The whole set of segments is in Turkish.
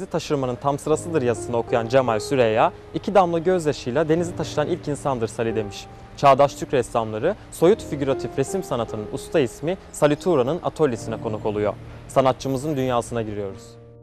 taşırmanın tam sırasıdır yazısını okuyan Cemal Süreyya, iki damla gözyaşıyla denizi taşıran ilk insandır Salih demiş. Çağdaş Türk ressamları, soyut figüratif resim sanatının usta ismi Salih Tuğra'nın atölyesine konuk oluyor. Sanatçımızın dünyasına giriyoruz.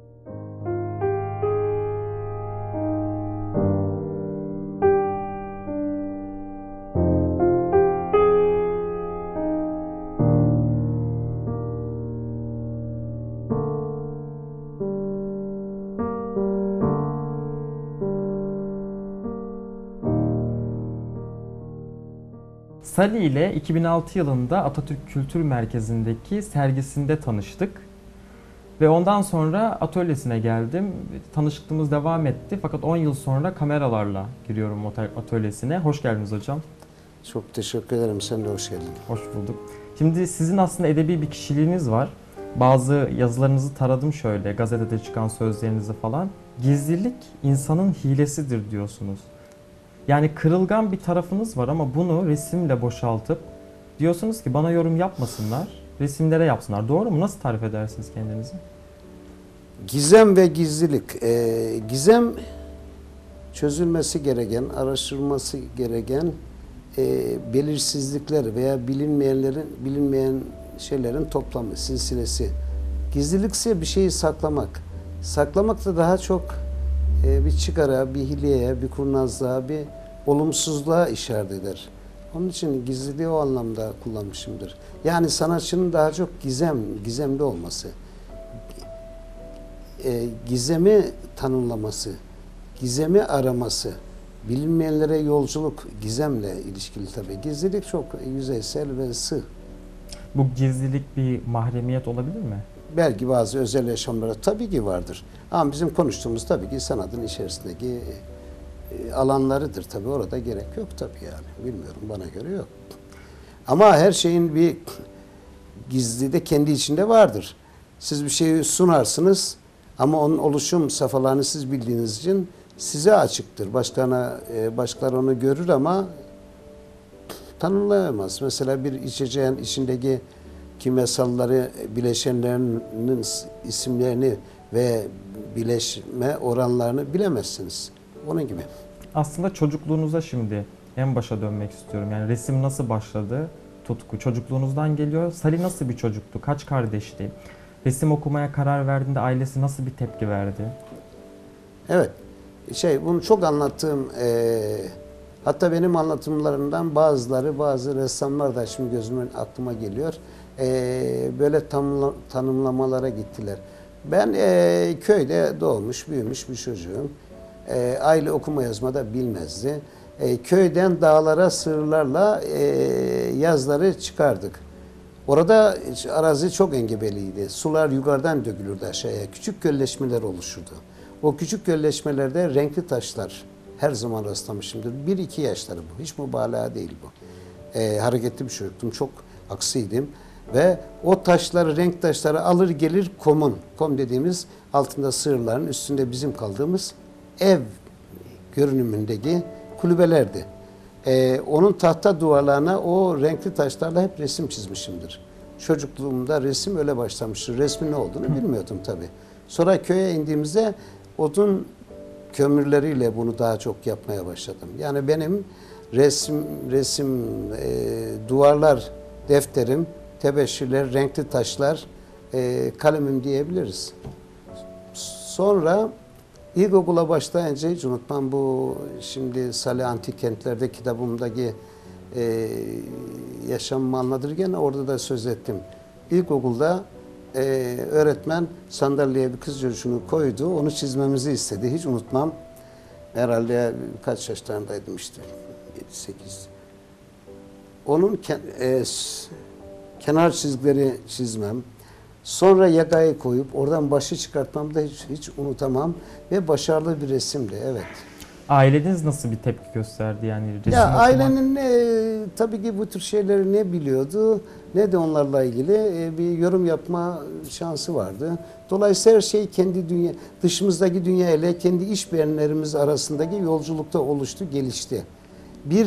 Salih ile 2006 yılında Atatürk Kültür Merkezi'ndeki sergisinde tanıştık. Ve ondan sonra atölyesine geldim. Tanışıklığımız devam etti. Fakat 10 yıl sonra kameralarla giriyorum atölyesine. Hoş geldiniz hocam. Çok teşekkür ederim. Sen de hoş geldin. Hoş bulduk. Şimdi sizin aslında edebi bir kişiliğiniz var. Bazı yazılarınızı taradım şöyle, gazetede çıkan sözlerinizi falan. Gizlilik insanın hilesidir diyorsunuz. Yani kırılgan bir tarafınız var ama bunu resimle boşaltıp diyorsunuz ki bana yorum yapmasınlar, resimlere yapsınlar. Doğru mu? Nasıl tarif edersiniz kendinizi? Gizem ve gizlilik. Gizem çözülmesi gereken, araştırılması gereken belirsizlikler veya bilinmeyen şeylerin toplamı, silsilesi. Gizlilik ise bir şeyi saklamak. Saklamak da daha çok bir çıkara, bir hileye, bir kurnazlığa, bir olumsuzluğa işaret eder. Onun için gizliliği o anlamda kullanmışımdır. Yani sanatçının daha çok gizemli olması, gizemi tanımlaması, gizemi araması, bilinmeyenlere yolculuk gizemle ilişkili tabii. Gizlilik çok yüzeysel ve sığ. Bu gizlilik bir mahremiyet olabilir mi? Belki bazı özel yaşamlara tabii ki vardır. Ama bizim konuştuğumuz tabii ki sanatın içerisindeki alanlarıdır. Tabii orada gerek yok tabii yani. Bilmiyorum, bana göre yok. Ama her şeyin bir gizli de kendi içinde vardır. Siz bir şeyi sunarsınız ama onun oluşum safhalarını siz bildiğiniz için size açıktır. Başkaları onu görür ama tanımlayamaz. Mesela bir içeceğin içindeki kimyasalları, bileşenlerinin isimlerini ve bileşme oranlarını bilemezsiniz. Onun gibi. Aslında çocukluğunuza şimdi en başa dönmek istiyorum. Yani resim nasıl başladı? Tutku çocukluğunuzdan geliyor. Salih nasıl bir çocuktu? Kaç kardeşti? Resim okumaya karar verdiğinde ailesi nasıl bir tepki verdi? Evet. Bunu çok anlattığım, hatta benim anlatımlarımdan bazı ressamlar da şimdi gözümün aklıma geliyor. Böyle tanımlamalara gittiler. Ben köyde doğmuş, büyümüş bir çocuğum. Aile okuma yazma da bilmezdi. Köyden dağlara sığırlarla yazları çıkardık. Orada arazi çok engebeliydi. Sular yukarıdan dökülürdü aşağıya. Küçük gölleşmeler oluşurdu. O küçük gölleşmelerde renkli taşlar her zaman rastlamışımdır. 1-2 yaşları bu. Hiç mübalağa değil bu. Hareketli bir çocuktum. Çok aksiydim. Ve o taşları, renk taşları alır gelir kom dediğimiz altında sığırların üstünde bizim kaldığımız ev görünümündeki kulübelerdi. Onun tahta duvarlarına o renkli taşlarla hep resim çizmişimdir. Çocukluğumda resim öyle başlamıştır. Resmin ne olduğunu bilmiyordum tabii. Sonra köye indiğimizde odun kömürleriyle bunu daha çok yapmaya başladım. Yani benim resim duvarlar, defterim, tebeşirler, renkli taşlar, kalemim diyebiliriz. Sonra ilkokula başlayınca hiç unutmam, bu şimdi Salih Antik Kentler'de kitabımdaki yaşamımı anlatırken orada da söz ettim. İlkokulda öğretmen sandalyeye bir kız çocuğunu koydu, onu çizmemizi istedi. Hiç unutmam. Herhalde kaç yaşlarındaydım işte, 7-8. Onun kenar çizgileri çizmem, sonra yakayı koyup oradan başı çıkartmam da hiç unutamam ve başarılı bir resimdi, evet. Aileniz nasıl bir tepki gösterdi yani resim Ya okumak? ailenin tabii ki bu tür şeyleri ne biliyordu ne de onlarla ilgili bir yorum yapma şansı vardı. Dolayısıyla her şey kendi dışımızdaki dünya ile kendi iş beğenilerimiz arasındaki yolculukta oluştu, gelişti. Bir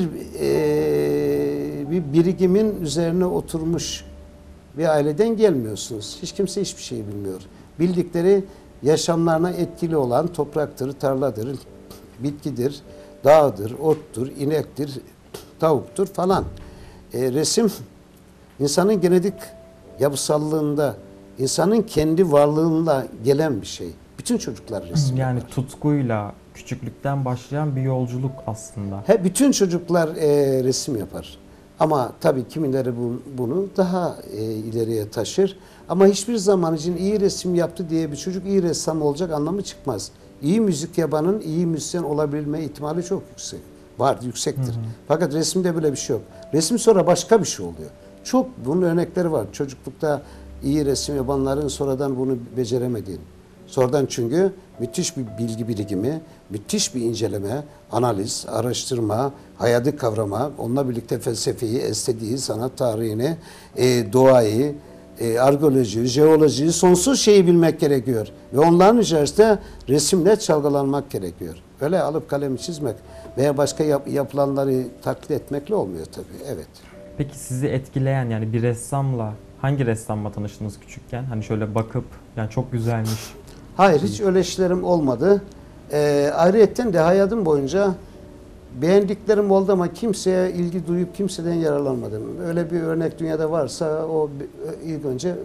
birikimin üzerine oturmuş bir aileden gelmiyorsunuz. Hiç kimse hiçbir şey bilmiyor. Bildikleri yaşamlarına etkili olan topraktır, tarladır, bitkidir, dağdır, ottur, inektir, tavuktur falan. Resim insanın genetik yapısallığında, insanın kendi varlığında gelen bir şey. Bütün çocuklar resim Yani yapar. tutkuyla küçüklükten başlayan bir yolculuk aslında. Bütün çocuklar resim yapar. Ama tabii kimileri bunu daha ileriye taşır. Ama hiçbir zaman için iyi resim yaptı diye bir çocuk iyi ressam olacak anlamı çıkmaz. İyi müzik yapanın iyi müzisyen olabilme ihtimali çok yüksek. Var, yüksektir. Fakat resimde böyle bir şey yok. Resim sonra başka bir şey oluyor. Çok bunun örnekleri var. Çocuklukta iyi resim yapanların sonradan bunu beceremediğini. Sonradan çünkü müthiş bir bilgi birikimi, müthiş bir inceleme, analiz, araştırma, hayatı kavrama, onunla birlikte felsefeyi, estetiği, sanat tarihini, doğayı, arkeolojiyi, jeolojiyi, sonsuz şeyi bilmek gerekiyor. Ve onların içerisinde resimle çalgalanmak gerekiyor. Öyle alıp kalemi çizmek veya başka yapılanları taklit etmekle olmuyor tabii. Evet. Peki sizi etkileyen yani bir ressamla hangi ressamla tanıştınız küçükken? Hani şöyle bakıp yani çok güzelmiş. Hayır, hiç öyle işlerim olmadı. Ayrıyetten de hayatım boyunca beğendiklerim oldu ama kimseye ilgi duyup kimseden yararlanmadım. Öyle bir örnek dünyada varsa o ilk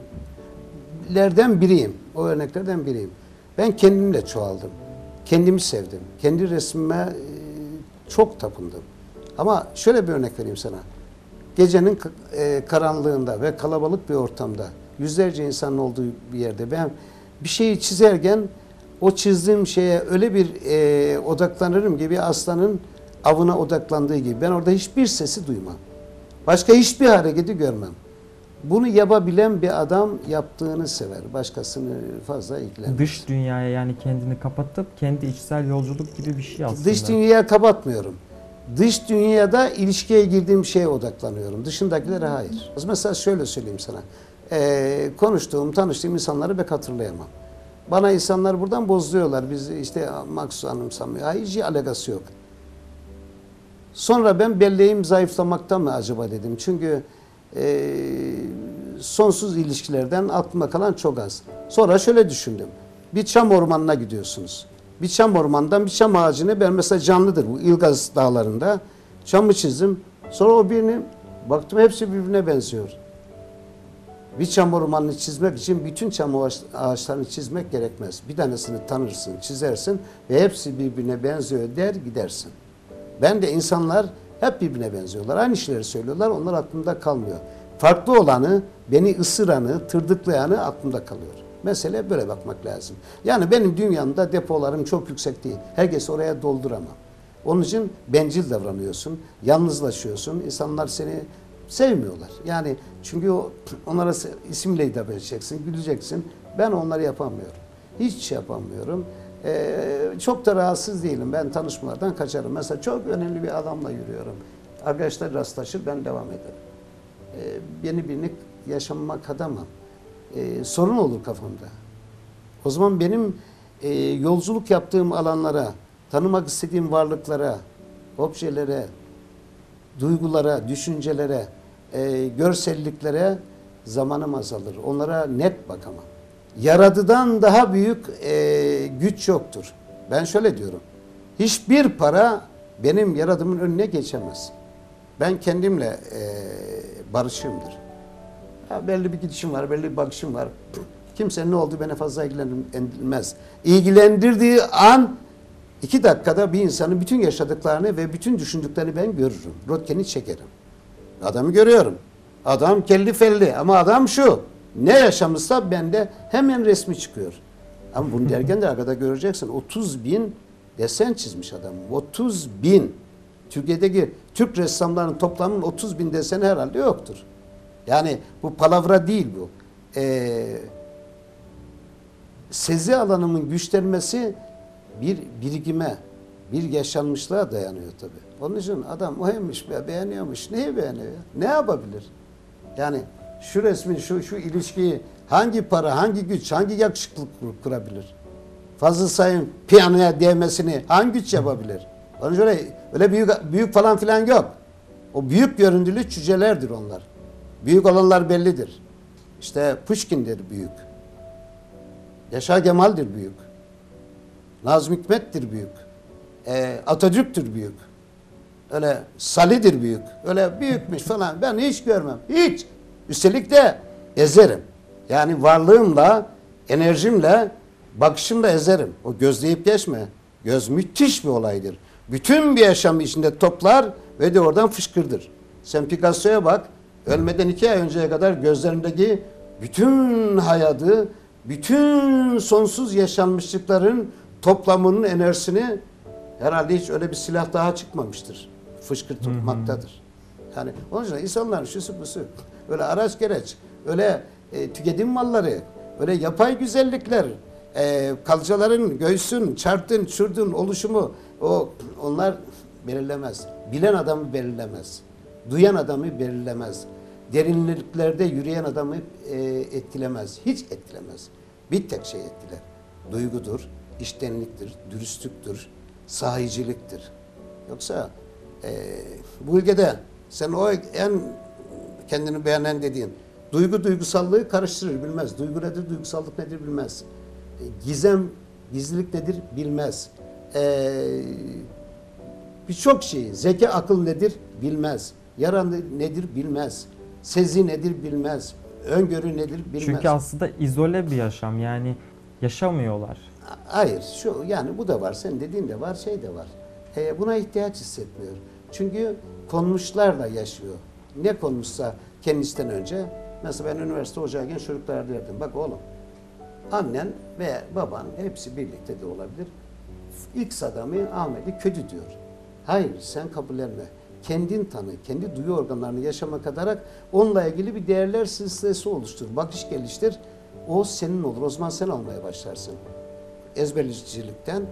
öncelerden biriyim. O örneklerden biriyim. Ben kendimle çoğaldım. Kendimi sevdim. Kendi resmime çok tapındım. Ama şöyle bir örnek vereyim sana. Gecenin karanlığında ve kalabalık bir ortamda yüzlerce insanın olduğu bir yerde ben bir şeyi çizerken o çizdiğim şeye öyle bir odaklanırım gibi aslanın avına odaklandığı gibi. Ben orada hiçbir sesi duymam. Başka hiçbir hareketi görmem. Bunu yapabilen bir adam yaptığını sever. Başkasını fazla ilgilenmez. Dış dünyaya yani kendini kapatıp kendi içsel yolculuk gibi bir şey aslında. Dış dünyaya kapatmıyorum. Dış dünyada ilişkiye girdiğim şeye odaklanıyorum. Dışındakilere hayır. Mesela şöyle söyleyeyim sana. Konuştuğum, tanıştığım insanları pek hatırlayamam. Bana insanlar buradan bozuluyorlar. Biz işte Maksu anımsamıyor. Hiç alakası yok. Sonra ben belleğim zayıflamaktan mı acaba dedim. Çünkü sonsuz ilişkilerden aklıma kalan çok az. Sonra şöyle düşündüm. Bir çam ormanına gidiyorsunuz. Bir çam ormandan bir çam ağacını ben mesela canlıdır bu İlgaz dağlarında. Çamı çizdim. Sonra o birini baktım hepsi birbirine benziyor. Bir çam ormanını çizmek için bütün çam ağaçlarını çizmek gerekmez. Bir tanesini tanırsın, çizersin ve hepsi birbirine benziyor der gidersin. Ben de insanlar hep birbirine benziyorlar. Aynı şeyleri söylüyorlar. Onlar aklımda kalmıyor. Farklı olanı, beni ısıranı, tırdıklayanı aklımda kalıyor. Mesele böyle bakmak lazım. Yani benim dünyamda depolarım çok yüksek değil. Herkes oraya dolduramam. Onun için bencil davranıyorsun, yalnızlaşıyorsun. İnsanlar seni sevmiyorlar. Yani çünkü onlara isimle hitap edeceksin, güleceksin. Ben onları yapamıyorum. Hiç yapamıyorum. Çok da rahatsız değilim. Ben tanışmalardan kaçarım. Mesela çok önemli bir adamla yürüyorum. Arkadaşlar rastlaşır, ben devam ederim. Beni birini yaşamak adamım. Sorun olur kafamda. O zaman benim yolculuk yaptığım alanlara, tanımak istediğim varlıklara, objelere, duygulara, düşüncelere, görselliklere zamanım azalır. Onlara net bakamam. Yaradıdan daha büyük güç yoktur. Ben şöyle diyorum. Hiçbir para benim yaradımın önüne geçemez. Ben kendimle barışığımdır. Belli bir gidişim var, belli bir bakışım var. Kimsenin ne olduğu beni fazla ilgilendirmez. İlgilendirdiği an 2 dakikada bir insanın bütün yaşadıklarını ve bütün düşündüklerini ben görürüm. Röntgeni çekerim. Adamı görüyorum. Adam kelli felli ama adam şu. Ne yaşamışsa bende hemen resmi çıkıyor. Ama bunu derken de arkada göreceksin. 30.000 desen çizmiş adam. 30.000. Türkiye'deki Türk ressamlarının toplamının 30.000 deseni herhalde yoktur. Yani bu palavra değil bu. Sezi alanımın güçlenmesi bir birikime, bir yaşanmışlığa dayanıyor tabii. Onun için adam oymuş, beğeniyormuş. Neyi beğeniyor? Ne yapabilir? Yani şu resmin, şu ilişkiyi hangi para, hangi güç, hangi yakışıklık kurabilir? Fazıl Say'ın piyanoya değmesini hangi güç yapabilir? Onun için öyle büyük falan filan yok. O büyük görüntülü cücelerdir onlar. Büyük olanlar bellidir. İşte Pushkin'dir büyük. Yaşar Kemal'dir büyük. Nazım Hikmet'tir büyük. Atatürk'tür büyük. Öyle Salih'dir büyük. Öyle büyükmüş falan. Ben hiç görmem. Hiç. Üstelik de ezerim. Yani varlığımla, enerjimle, bakışımla ezerim. O gözleyip geçme. Göz müthiş bir olaydır. Bütün bir yaşamı içinde toplar ve de oradan fışkırdır. Sen Picasso'ya bak. Ölmeden 2 ay önceye kadar gözlerindeki bütün hayatı, bütün sonsuz yaşanmışlıkların toplamının enerjisini herhalde hiç öyle bir silah daha çıkmamıştır. Fışkırtmaktadır. Yani onun için insanların şusu busu, öyle araç gereç, öyle tüketim malları, öyle yapay güzellikler, kalçaların, göğsün, çarptın, çurdun oluşumu, onlar belirlemez. Bilen adamı belirlemez. Duyan adamı belirlemez. Derinliklerde yürüyen adamı etkilemez. Hiç etkilemez. Bir tek şey etkiler. Duygudur, içtenliktir, dürüstlüktür, sahiciliktir. Yoksa bu ülkede sen o en kendini beğenen dediğin duygusallığı karıştırır, bilmez. Duygu nedir, duygusallık nedir bilmez. Gizem, gizlilik nedir bilmez. Birçok şeyi, zeka, akıl nedir bilmez. Yaran nedir bilmez. Sezi nedir bilmez. Öngörü nedir bilmez. Çünkü aslında izole bir yaşam, yani yaşamıyorlar. Hayır, yani bu da var, sen dediğin de var, şey de var. Buna ihtiyaç hissetmiyor. Çünkü konmuşlarla yaşıyor. Ne konmuşsa kendisinden önce, mesela ben üniversite hocayken çocuklara derdim, bak oğlum, annen ve baban hepsi birlikte de olabilir. X adamı Ahmet'i kötü diyor. Hayır, sen kabullenme. Kendin tanı, kendi duyu organlarını yaşamak adarak onunla ilgili bir değerler silsilesi oluştur. Bakış geliştir. O senin olur. O zaman sen almaya başlarsın. Ezberleyicilikten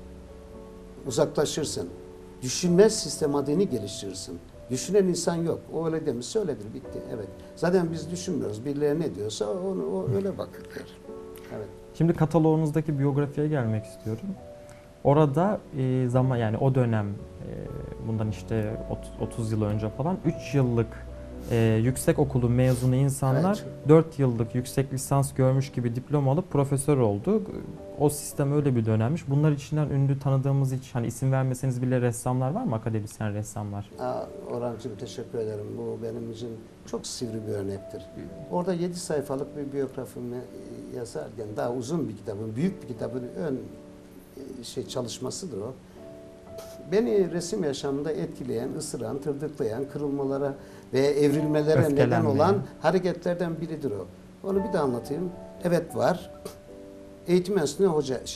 uzaklaşırsın. Düşünme sistematiğini geliştirirsin. Düşünen insan yok. O öyle demişse öyledir. Bitti. Evet. Zaten biz düşünmüyoruz. Birileri ne diyorsa o öyle bakıyor. Evet. Şimdi kataloğunuzdaki biyografiye gelmek istiyorum. Orada zaman, yani o dönem bundan işte 30 yıl önce falan 3 yıllık yüksek okulu mezunu insanlar Evet. 4 yıllık yüksek lisans görmüş gibi diploma alıp profesör oldu. O sistem öyle bir dönemmiş. Bunlar içinden ünlü tanıdığımız, hiç hani isim vermeseniz bile ressamlar var mı? Akademisyen ressamlar. Orhancığım teşekkür ederim. Bu benim için çok sivri bir örnektir. Orada 7 sayfalık bir biyografimi yazarken, daha uzun bir kitabın, büyük bir kitabın ön çalışmasıdır o. Beni resim yaşamında etkileyen, ısıran, tırdıklayan, kırılmalara ve evrilmelere neden olan hareketlerden biridir o. Onu bir de anlatayım. Evet var. Eğitim enstitüsünde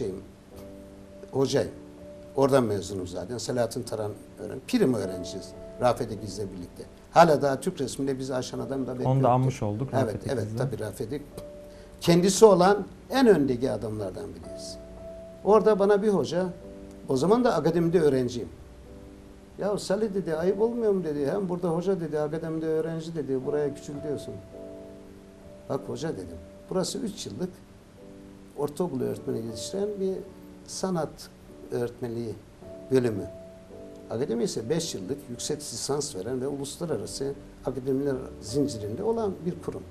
hocayım. Oradan mezunum zaten. Selahattin Taran prim öğrencisiyiz. Rafet Ekiz'le birlikte. Hala daha Türk resminde bizi aşan adam da bekliyor. Onu da anmış olduk. Evet, tabii Rafet. Kendisi olan en öndeki adamlardan biriyiz. Orada bana bir hoca, o zaman da akademide öğrenciyim. Ya Salih dedi, ayıp olmuyor mu dedi. Hem burada hoca dedi, akademide öğrenci dedi, buraya küçültüyorsun. Bak hoca dedim, burası 3 yıllık ortaokul öğretmeni yetiştiren bir sanat öğretmenliği bölümü. Akademi ise 5 yıllık yüksek lisans veren ve uluslararası akademiler zincirinde olan bir kurum.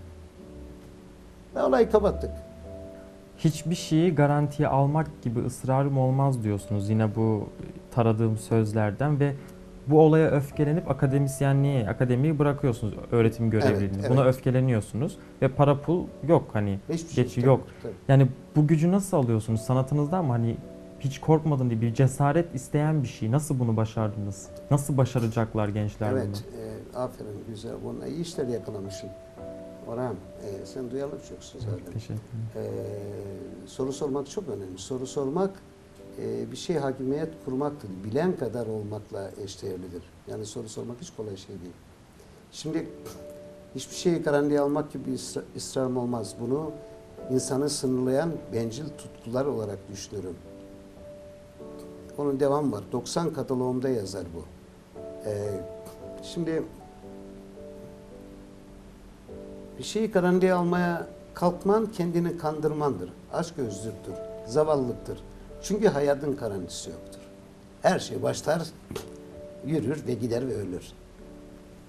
Ve olayı kapattık. Hiçbir şeyi garantiye almak gibi ısrarım olmaz diyorsunuz yine bu taradığım sözlerden ve bu olaya öfkelenip akademiyi bırakıyorsunuz, öğretim görevliliğini. Evet. Buna öfkeleniyorsunuz ve para pul yok, hani geçi yok. Tabii. Yani bu gücü nasıl alıyorsunuz? Sanatınızdan mı, hani hiç korkmadın diye bir cesaret isteyen bir şey. Nasıl bunu başardınız? Nasıl başaracaklar gençler bunu? Evet, aferin, güzel. Bununla iyi işler yakalamışsın. Orhan, sen duyarlı çocuksun zaten. Teşekkür ederim. Soru sormak çok önemli. Soru sormak bir şey hakimiyet kurmaktır. Bilen kadar olmakla eşdeğerlidir. Yani soru sormak hiç kolay şey değil. Şimdi hiçbir şeyi garantiye almak gibi ısrarım olmaz. Bunu insanı sınırlayan bencil tutkular olarak düşünürüm. Onun devamı var. 90 kataloğumda yazar bu. Şimdi bir şeyi garantiye almaya kalkman kendini kandırmandır. Açgözlülüktür, zavallılıktır. Çünkü hayatın garantisi yoktur. Her şey başlar, yürür ve gider ve ölür.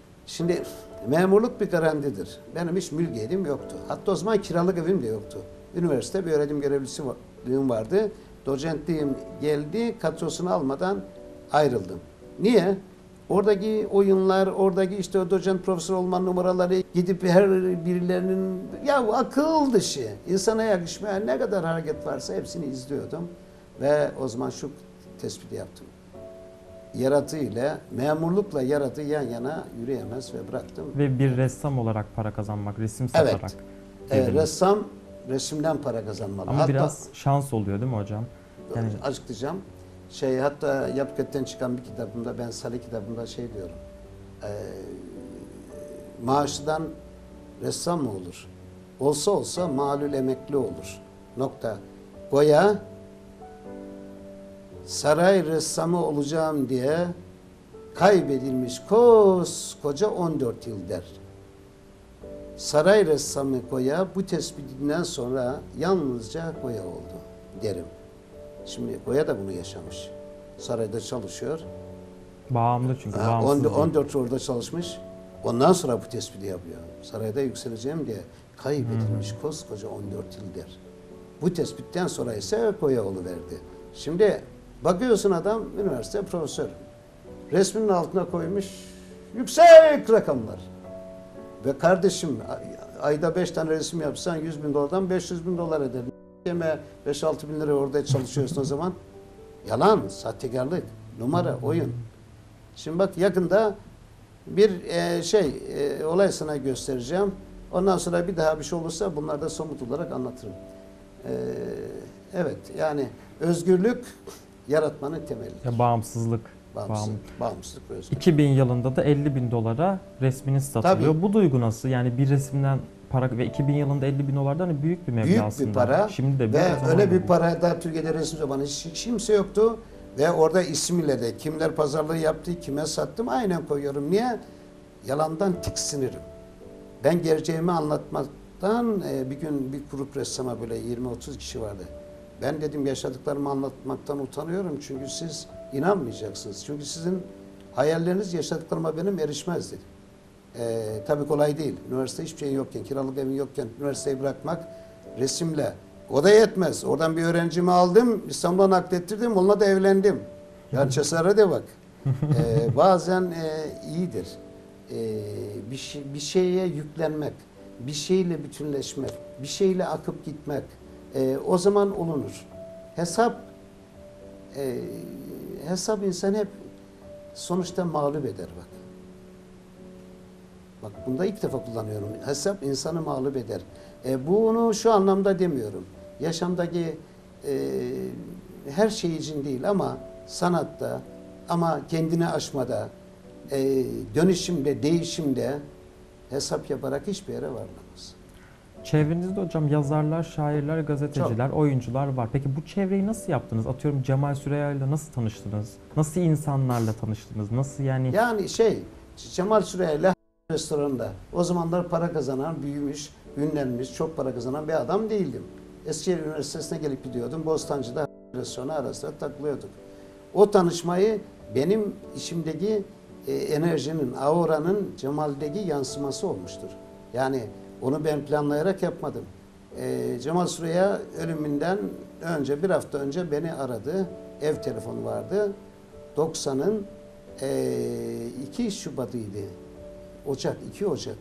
Şimdi memurluk bir garantidir. Benim hiç mülkiyetim yoktu. Hatta o zaman kiralık evim de yoktu. üniversite bir öğretim görevliliğim vardı. Docentliğim geldi, kadrosunu almadan ayrıldım. Niye? Oradaki oyunlar, oradaki işte o doçent profesör olma numaraları, gidip her birilerinin ya akıl dışı, insana yakışmayan ne kadar hareket varsa hepsini izliyordum. Ve o zaman şu tespiti yaptım. Yaratı ile, memurlukla yaratı yan yana yürüyemez ve bıraktım. Ve bir ressam olarak para kazanmak, resim Evet. satarak. dediniz. Ressam resimden para kazanmalı. Ama Hatta, biraz şans oluyor değil mi hocam? Yani açıklayacağım. Hatta Yapıket'ten çıkan bir kitabımda, ben Salih kitabımda şey diyorum. Maaşlıdan ressam mı olur? Olsa olsa malul emekli olur. Nokta. Goya saray ressamı olacağım diye kaybedilmiş koskoca 14 yıl der. Saray ressamı Goya bu tespitinden sonra yalnızca Goya oldu derim. Şimdi Goya da bunu yaşamış. Sarayda çalışıyor. bağımlı çünkü bağımsız. 14 yıl orada çalışmış. Ondan sonra bu tespiti yapıyor. Sarayda yükseleceğim diye kaybedilmiş koskoca 14 yıl der. Bu tespitten sonra ise Goya oluverdi. Şimdi bakıyorsun adam üniversite profesör. Resminin altına koymuş yüksek rakamlar. Ve kardeşim ayda 5 tane resim yapsan 100 bin dolardan 500 bin dolar eder. Yeme 5-6 bin lira orada çalışıyorsun o zaman. Yalan, sahtekarlık, numara, oyun. Şimdi bak yakında bir olay sana göstereceğim. Ondan sonra bir daha bir şey olursa bunları da somut olarak anlatırım. Evet yani özgürlük yaratmanın temeli. Ya bağımsızlık. Bağımsızlık ve özgürlük. 2000 yılında da 50 bin dolara resminiz satılıyor. Tabii. Bu duygu nasıl? Yani bir resimden para ve 2000 yılında 50 bin dolar da hani büyük bir meblağ Büyük aslında. bir para Şimdi de ve o zaman öyle da bir büyük. para da Türkiye'de resim zamanı hiç kimse yoktu ve orada ismiyle de kimler pazarlığı yaptı, kime sattım aynen koyuyorum. Niye? Yalandan tiksinirim. Ben gerçeğimi anlatmaktan bir gün bir grup ressama böyle 20-30 kişi vardı. Ben dedim yaşadıklarımı anlatmaktan utanıyorum çünkü siz inanmayacaksınız. Çünkü sizin hayalleriniz yaşadıklarıma benim erişmez dedim. Tabii kolay değil. Üniversite hiçbir şey yokken, kiralık evin yokken üniversiteyi bırakmak resimle. O da yetmez. Oradan bir öğrencimi aldım, İstanbul'a naklettirdim, onunla da evlendim. Yani cesarete bak. Bazen iyidir. Bir şeye yüklenmek, bir şeyle bütünleşmek, bir şeyle akıp gitmek. O zaman olunur. Hesap insan hep sonuçta mağlup eder bak. Bak bunda ilk defa kullanıyorum. Hesap insanı mağlup eder. Bunu şu anlamda demiyorum. Yaşamdaki her şey için değil ama sanatta, ama kendini aşmada, dönüşümde, değişimde hesap yaparak hiçbir yere varılamaz. Çevrenizde hocam yazarlar, şairler, gazeteciler, oyuncular var. Peki bu çevreyi nasıl yaptınız? Atıyorum Cemal Süreya ile nasıl tanıştınız? Nasıl insanlarla tanıştınız? Nasıl yani? Yani Cemal Süreya ile restoranında o zamanlar para kazanan, büyümüş, ünlenmiş, çok para kazanan bir adam değildim. Eskişehir Üniversitesi'ne gelip gidiyordum. Bostancı'da restorana ara sıra takılıyorduk. O tanışmayı benim işimdeki enerjinin, auranın Cemal'deki yansıması olmuştur. Yani onu ben planlayarak yapmadım. Cemal Süreya ölümünden önce, bir hafta önce beni aradı. Ev telefonu vardı. 90'ın 2 Şubat'ıydı. Ocak, 2 Ocak.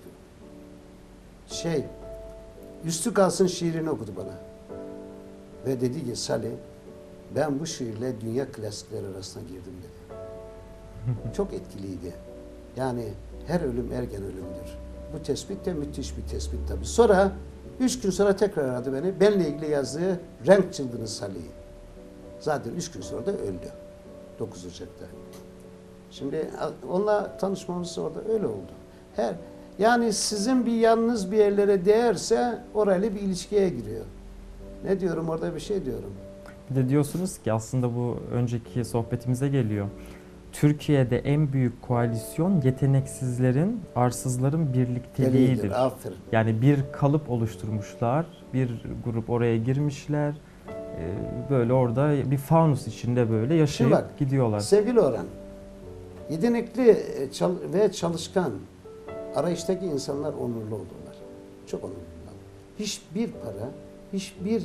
Üstü kalsın şiirini okudu bana. Ve dedi ki Salih, ben bu şiirle dünya klasikleri arasına girdim dedi. Çok etkiliydi. Yani her ölüm ergen ölümdür. Bu tespit de müthiş bir tespit tabii. Sonra 3 gün sonra tekrar aradı beni. Benle ilgili yazdığı Renk Çılgını Salih'i. Zaten 3 gün sonra da öldü. 9 Ocak'ta. Şimdi onunla tanışmamız orada öyle oldu. Yani sizin bir yanınız bir yerlere değerse orayla bir ilişkiye giriyor. Ne diyorum orada bir şey diyorum. Bir de diyorsunuz ki aslında bu önceki sohbetimize geliyor. Türkiye'de en büyük koalisyon yeteneksizlerin, arsızların birlikteliğidir. Aferin. Yani bir kalıp oluşturmuşlar, bir grup oraya girmişler. Böyle orada bir fanus içinde böyle yaşayıp Şimdi bak, gidiyorlar. Sevgili Orhan, yetenekli ve çalışkan arayıştaki insanlar onurlu olurlar. Çok onurlular. Hiçbir para hiçbir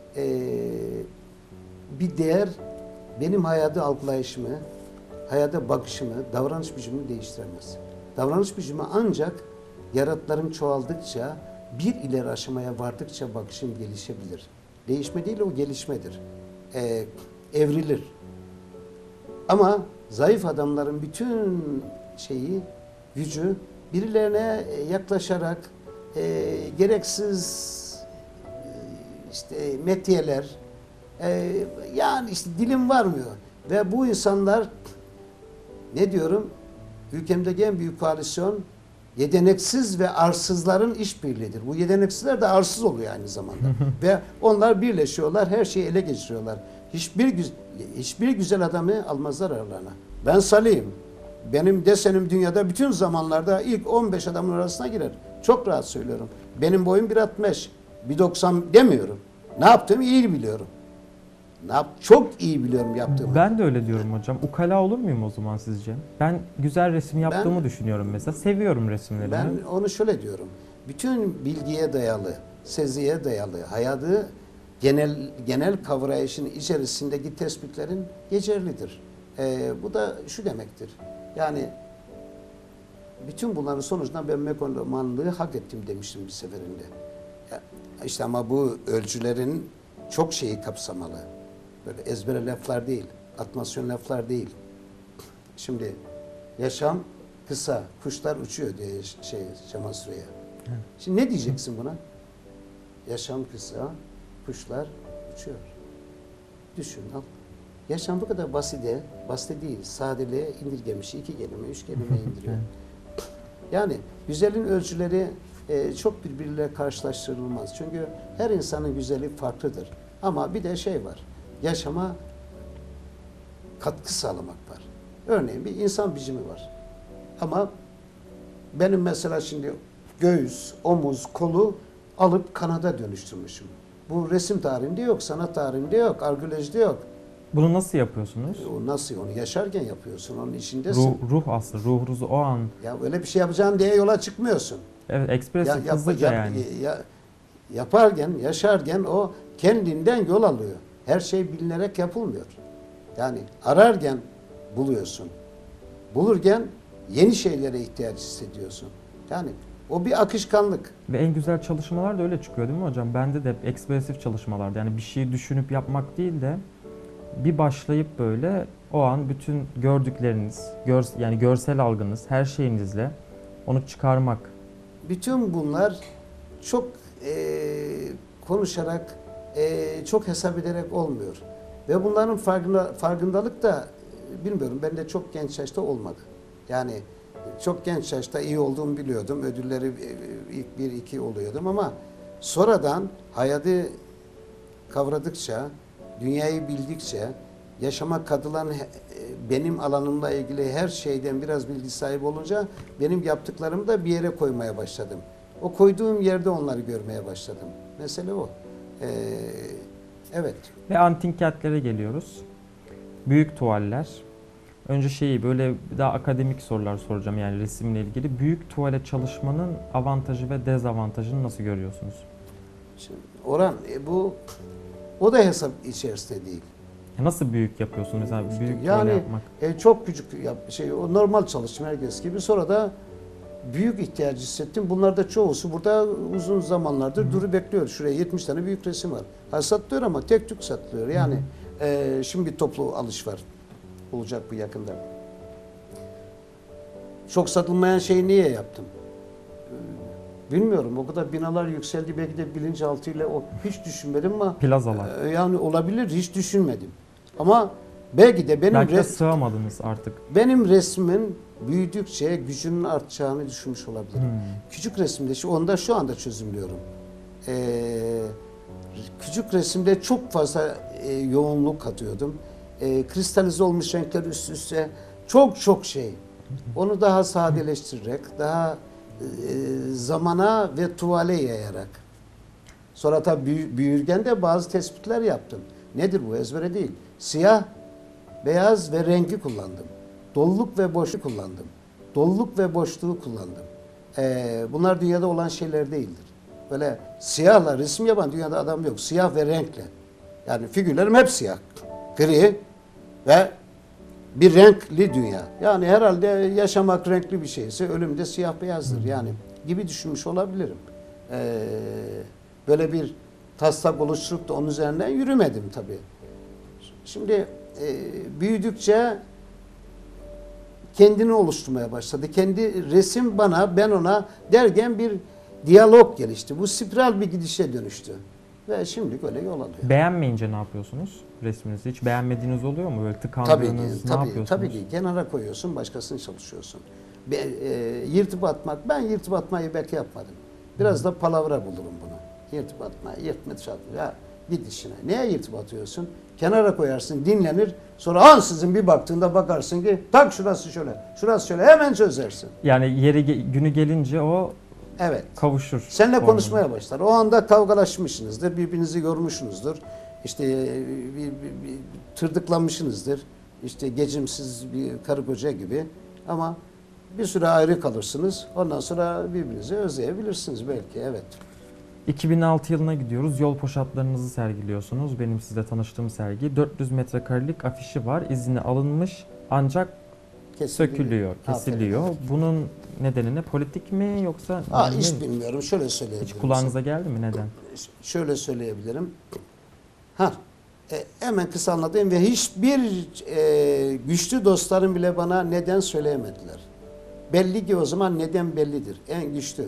bir değer benim hayata algılayışımı, hayata bakışımı, davranış biçimimi değiştiremez. Davranış biçimi ancak yaratıklarım çoğaldıkça, bir ileri aşamaya vardıkça bakışım gelişebilir. Değişme değil, o gelişmedir. Evrilir. Ama zayıf adamların bütün gücü birilerine yaklaşarak gereksiz metiyeler, yani işte dilim varmıyor. Ve bu insanlar, ne diyorum, ülkemdeki en büyük koalisyon yeteneksiz ve arsızların işbirliğidir. Bu yeteneksizler de arsız oluyor aynı zamanda. Ve onlar birleşiyorlar, her şeyi ele geçiriyorlar. Hiçbir güzel adamı almazlar aralarına. Ben Salih'im. Benim desenim dünyada bütün zamanlarda ilk 15 adamın arasına girer. Çok rahat söylüyorum. Benim boyum 1.60, 1.90 demiyorum. Ne yaptığımı iyi biliyorum. Çok iyi biliyorum yaptığımı. Ben de öyle diyorum hocam. Ukala olur muyum o zaman sizce? Ben güzel resim yaptığımı düşünüyorum mesela. Seviyorum resimlerimi. Ben onu şöyle diyorum. Bütün bilgiye dayalı, seziye dayalı, hayatı genel kavrayışın içerisindeki tespitlerin geçerlidir. Bu da şu demektir. Yani bütün bunların sonucunda ben megalomanlığı hak ettim demiştim bir seferinde. İşte ama bu ölçülerin çok şeyi kapsamalı. Böyle ezbere laflar değil, atmasyon laflar değil. Şimdi yaşam kısa, kuşlar uçuyor diye Cemal Süreya. Şimdi ne diyeceksin buna? Yaşam kısa, kuşlar uçuyor. Düşün, al. Yaşam bu kadar basit değil, sadeliğe indirgemiş, 2 kelime, 3 kelime indiriyor. Yani güzelin ölçüleri çok birbiriyle karşılaştırılmaz. Çünkü her insanın güzeli farklıdır. Ama bir de var, yaşama katkı sağlamak var. Örneğin bir insan biçimi var. Ama benim mesela şimdi göğüs, omuz, kolu alıp kanada dönüştürmüşüm. Bu resim tarihinde yok, sanat tarihinde yok, arkeolojide yok. Bunu nasıl yapıyorsunuz? O nasıl, onu yaşarken yapıyorsun, onun içindesin. Ruh aslında, ruhunuzu o an. Ya öyle bir şey yapacağın diye yola çıkmıyorsun. Evet, ekspresif, hızlıca yani. Yaparken, yaşarken o kendinden yol alıyor. Her şey bilinerek yapılmıyor. Yani ararken buluyorsun. Bulurken yeni şeylere ihtiyaç hissediyorsun. Yani o bir akışkanlık. Ve en güzel çalışmalar da öyle çıkıyor değil mi hocam? Bende de hep ekspresif çalışmalardı. Yani bir şeyi düşünüp yapmak değil de bir başlayıp böyle o an bütün gördükleriniz, yani görsel algınız, her şeyinizle onu çıkarmak. Bütün bunlar çok konuşarak, çok hesap ederek olmuyor. Ve bunların farkındalık da bilmiyorum, ben de çok genç yaşta olmadı. Yani çok genç yaşta iyi olduğumu biliyordum. Ödülleri ilk 1-2 oluyordum ama sonradan hayatı kavradıkça, dünyayı bildikçe, yaşama katılan benim alanımla ilgili her şeyden biraz bilgi sahibi olunca benim yaptıklarımı da bir yere koymaya başladım. O koyduğum yerde onları görmeye başladım. Mesele o. Evet. Ve antik kentlere geliyoruz. Büyük tuvaller. Önce böyle daha akademik sorular soracağım yani resimle ilgili. Büyük tuvale çalışmanın avantajı ve dezavantajını nasıl görüyorsunuz? Şimdi Orhan, o da hesap içerisinde değil. Nasıl büyük yapıyorsun mesela büyük yani, tuval yapmak? Çok küçük o normal çalışma herkes gibi. Sonra da büyük ihtiyacı hissettim. Bunlar da çoğusu burada uzun zamanlardır durup bekliyor. Şuraya 70 tane büyük resim var. Satılıyor ama tek tük satılıyor. Yani şimdi bir toplu alış var. Olacak bu yakında. Çok satılmayan şeyi niye yaptım? Bilmiyorum. O kadar binalar yükseldi. Belki de bilinçaltıyla hiç düşünmedim ama Plazalar. yani olabilir. Hiç düşünmedim. Ama belki de belki de sığamadınız artık. Benim resmin büyüdükçe gücünün artacağını düşünmüş olabilirim. Küçük resimde onda şu anda çözümlüyorum. Küçük resimde çok fazla yoğunluk katıyordum. Kristalize olmuş renkler üst üste çok şey. Onu daha sadeleştirerek, daha zamana ve tuvale yayarak. Sonra tabii büyürken de bazı tespitler yaptım. Nedir bu? Ezbere değil. Siyah, beyaz ve rengi kullandım. Doluluk ve boşluğu kullandım. Doluluk ve boşluğu kullandım. Bunlar dünyada olan şeyler değildir. Böyle siyahla resim yapan dünyada adam yok. Siyah ve renkle. Yani figürlerim hep siyah. Gri ve bir renkli dünya. Yani herhalde yaşamak renkli bir şeyse ölüm de siyah beyazdır. Yani gibi düşünmüş olabilirim. Böyle bir taslak oluşturup da onun üzerinden yürümedim tabii. Şimdi büyüdükçe kendini oluşturmaya başladı. Kendi resim bana, ben ona derken bir diyalog gelişti. Bu spiral bir gidişe dönüştü. Ve şimdilik öyle yol alıyor. Beğenmeyince ne yapıyorsunuz resminizi? Hiç beğenmediğiniz oluyor mu? Böyle Tabii ki, tıkandığınız ne yapıyorsunuz? tabii ki. Kenara koyuyorsun, başkasını çalışıyorsun. Yırtıp atmak, ben yırtıp atmayı belki yapmadım. Biraz da palavra bulurum bunu. Yırtıp atmayı, yırtma atma. Ya git işine. Neye yırtıp atıyorsun? Kenara koyarsın, dinlenir. Sonra ansızın bir baktığında bakarsın ki tak şurası şöyle, şurası şöyle hemen çözersin. Yani günü gelince o Evet. kavuşur. Seninle formuna. konuşmaya başlar. O anda kavgalaşmışsınızdır, birbirinizi görmüşsünüzdür. İşte bir tırdıklamışsınızdır. İşte gecimsiz bir karı koca gibi. Ama bir süre ayrı kalırsınız. Ondan sonra birbirinizi özleyebilirsiniz belki. Evet. 2006 yılına gidiyoruz. Yol poşatlarınızı sergiliyorsunuz. Benim sizle tanıştığım sergi. 400 metrekarelik afişi var. İzni alınmış ancak sökülüyor, kesiliyor. Aferin. Bunun nedeni ne? Politik mi yoksa? Hiç bilmiyorum. Şöyle Hiç söyleyebilirim. kulağınıza geldi mi? Neden? Şöyle söyleyebilirim. Hemen kısa anlatayım ve hiçbir güçlü dostlarım bile bana neden söyleyemediler. Belli ki o zaman neden bellidir. En güçlü.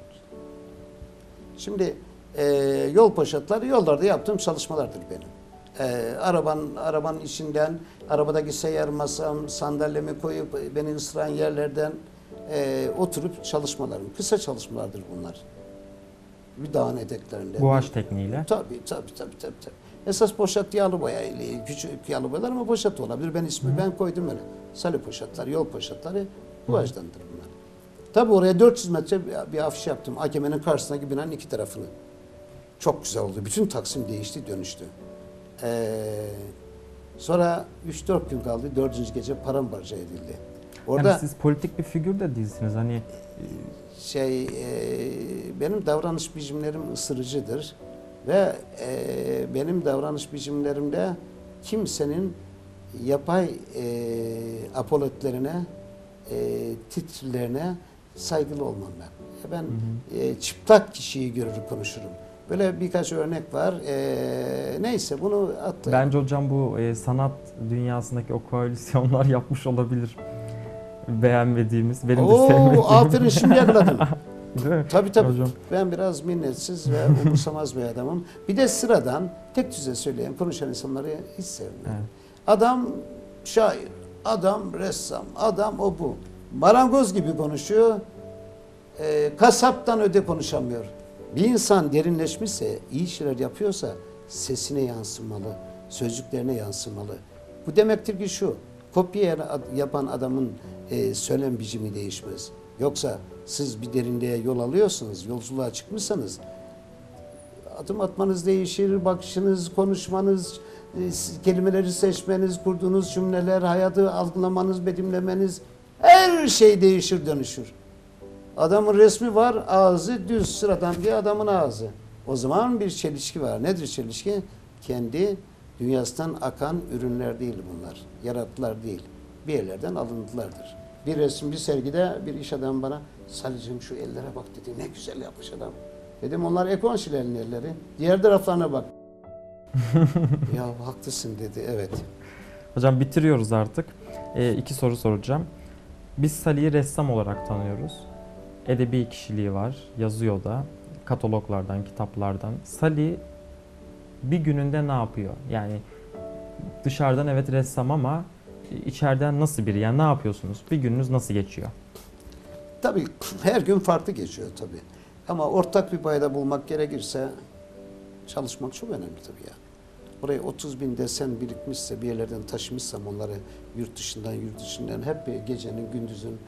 Şimdi yol poşetleri yollarda yaptığım çalışmalardır benim. Arabanın içinden, arabadaki seyyar masam, sandalyemi koyup beni ısıran yerlerden oturup çalışmalarım. Kısa çalışmalardır bunlar. Bir dağın eteklerinde. Guaj tekniğiyle. Tabii. Esas poşet yağlı boya ile küçük yağlı boyalar ama poşet olabilir. Ben koydum öyle. Salı poşetler, yol poşetleri guajdandır bunlar. Tabii oraya 400 metre bir afiş yaptım. AKM'nin karşısındaki binanın iki tarafını. Çok güzel oldu. Bütün Taksim değişti, dönüştü. Sonra 3-4 gün kaldı. 4. gece paramparça edildi. Orada Yani siz politik bir figür de değilsiniz. Hani benim davranış biçimlerim ısırıcıdır ve benim davranış biçimlerimde kimsenin yapay apoletlerine, titrlerine saygılı olmam ben. Ben çıplak kişiyi görür konuşurum. Böyle birkaç örnek var. Neyse bunu atlayalım. bence hocam bu sanat dünyasındaki o koalisyonlar yapmış olabilir. Beğenmediğimiz, benim de sevmediğim. Aferin şimdi yakaladım. Değil mi? Tabii. Hocam. Ben biraz minnetsiz ve umursamaz bir adamım. Bir de sıradan tek düze söyleyen, konuşan insanları hiç sevmiyorum. Evet. Adam şair, adam ressam, adam o bu. Marangoz gibi konuşuyor, kasaptan öde konuşamıyor. Bir insan derinleşmişse, iyi şeyler yapıyorsa sesine yansımalı, sözcüklerine yansımalı. Bu demektir ki şu, kopya yapan adamın söylem biçimi değişmez. Yoksa siz bir derinliğe yol alıyorsunuz, yolculuğa çıkmışsanız adım atmanız değişir, bakışınız, konuşmanız, kelimeleri seçmeniz, kurduğunuz cümleler, hayatı algılamanız, betimlemeniz, her şey değişir, dönüşür. Adamın resmi var, ağzı düz, sıradan bir adamın ağzı. O zaman bir çelişki var. Nedir çelişki? Kendi dünyasından akan ürünler değil bunlar. Yaratılar değil. Bir yerlerden alındılardır. Bir resim, bir sergide bir iş adamı bana, Salih'cim şu ellere bak dedi, ne güzel yapmış adam. Dedim onlar Ekonşilerin elleri. Diğer taraflarına bak. Ya haklısın dedi, evet. Hocam bitiriyoruz artık. 2 soru soracağım. Biz Salih'i ressam olarak tanıyoruz. Edebi kişiliği var, yazıyor da, kataloglardan, kitaplardan. Salih bir gününde ne yapıyor? Yani dışarıdan evet ressam ama içeriden nasıl biri? Yani ne yapıyorsunuz? Bir gününüz nasıl geçiyor? Tabii her gün farklı geçiyor tabii. Ama ortak bir payda bulmak gerekirse çalışmak çok önemli tabii ya. Oraya 30 bin desen birikmişse, bir yerlerden taşımışsam onları yurt dışından hep bir gecenin, gündüzün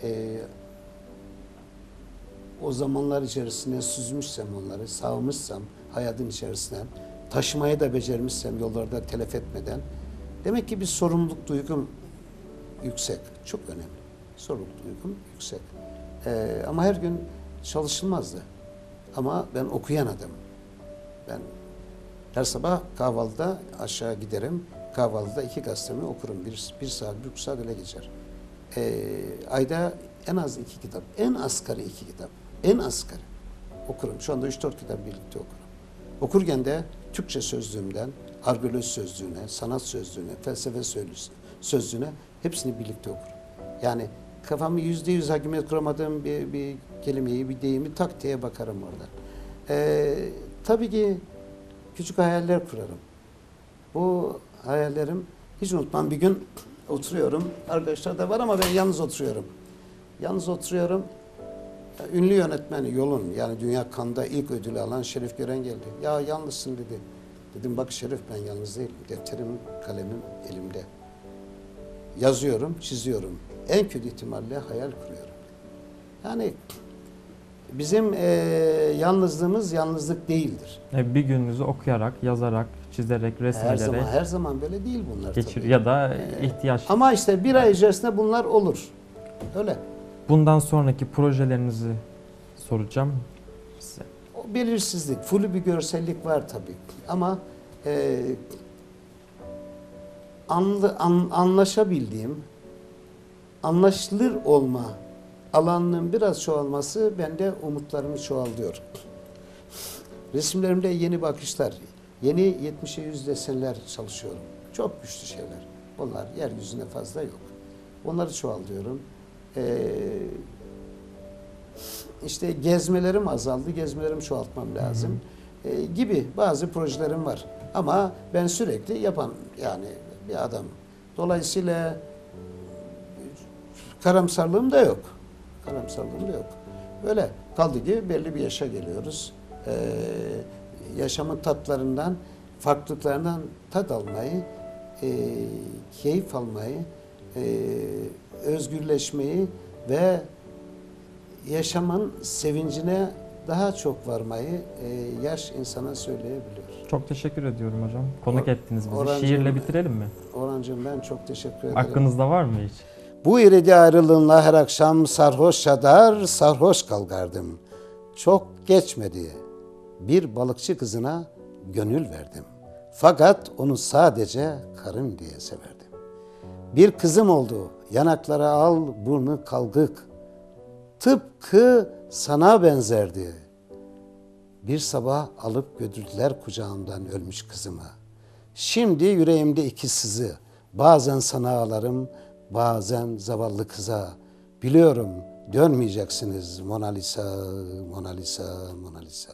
o zamanlar içerisine süzmüşsem onları, sağmışsam hayatın içerisine, taşımayı da becermişsem yollarda telef etmeden, demek ki bir sorumluluk duygum yüksek, çok önemli. Sorumluluk duygum yüksek. Ama her gün çalışılmazdı. Ama ben okuyan adamım. Ben her sabah kahvaltıda aşağı giderim. Kahvaltıda 2 gazetemi okurum. Bir saat, 1,5 saat öyle geçer. Ayda en az 2 kitap. En asgari 2 kitap. En asgari okurum. Şu anda 3-4 kitap birlikte okurum. Okurken de Türkçe sözlüğümden, argoloji sözlüğüne, sanat sözlüğüne, felsefe sözlüğüne hepsini birlikte okurum. Yani kafamı %100 hakimiyet kuramadığım bir kelimeyi, bir deyimi tak diye bakarım orada. Tabii ki küçük hayaller kurarım. Bu hayallerim hiç unutmam. Bir gün oturuyorum. Arkadaşlar da var ama ben yalnız oturuyorum. Yalnız oturuyorum. Ünlü yönetmeni Yol'un, yani Dünya Cannes'da ilk ödülü alan Şerif Gören geldi. Ya yalnızsın dedi. Dedim bak Şerif, ben yalnız değilim. Defterim, kalemim elimde. Yazıyorum, çiziyorum. En kötü ihtimalle hayal kuruyorum. Yani bizim yalnızlığımız yalnızlık değildir. Bir gününüzü okuyarak, yazarak, çizerek, resimleyerek Her zaman böyle değil bunlar geçir tabii. ya da ihtiyaç. Ama işte bir ay içerisinde bunlar olur. Öyle. Bundan sonraki projelerinizi soracağım size. O belirsizlik, flu bir görsellik var tabii. Ama anlaşabildiğim, anlaşılır olma alanının biraz çoğalması bende umutlarımı çoğaltıyor. Resimlerimde yeni bakışlar, yeni 70'e 100 desenler çalışıyorum. Çok güçlü şeyler. Bunlar yeryüzünde fazla yok. Onları çoğaltıyorum. İşte gezmelerim azaldı, gezmelerimi çoğaltmam lazım. Gibi bazı projelerim var. Ama ben sürekli yapan yani bir adam. Dolayısıyla karamsarlığım da yok. Karamsarlığım da yok. Öyle kaldı ki belli bir yaşa geliyoruz. Yaşamın tatlarından, farklılıklarından tat almayı, keyif almayı, özgürleşmeyi ve yaşamın sevincine daha çok varmayı yaş insana söyleyebiliyor. Çok teşekkür ediyorum hocam. Konuk ettiniz bizi. Orhancığım, Şiirle bitirelim mi? Orhancığım, ben çok teşekkür ederim. Aklınızda var mı hiç? Bu iridi ayrılığınla her akşam sarhoş yadar, sarhoş kalkardım. Çok geçmedi. Bir balıkçı kızına gönül verdim. Fakat onu sadece karım diye severdim. Bir kızım oldu, yanaklara al, burnu kalkık. Tıpkı sana benzerdi. Bir sabah alıp götürdüler kucağımdan ölmüş kızımı. Şimdi yüreğimde 2 sızı. Bazen sana ağlarım, bazen zavallı kıza. Biliyorum dönmeyeceksiniz Mona Lisa, Mona Lisa, Mona Lisa.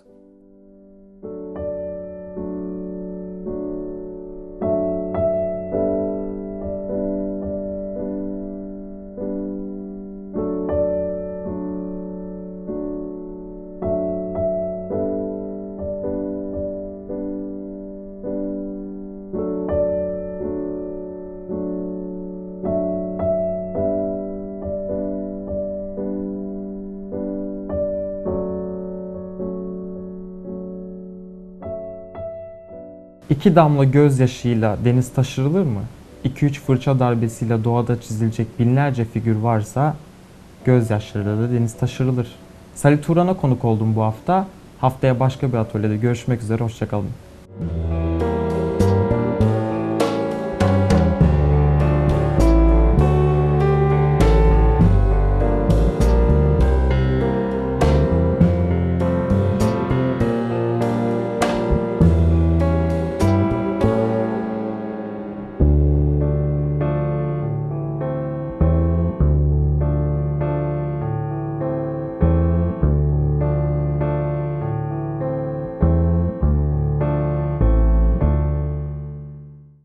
İki damla gözyaşıyla deniz taşırılır mı? 2-3 fırça darbesiyle doğada çizilecek binlerce figür varsa gözyaşlarıyla da deniz taşırılır. Salih Turan'a konuk oldum bu hafta. Haftaya başka bir atölyede görüşmek üzere. Hoşça kalın.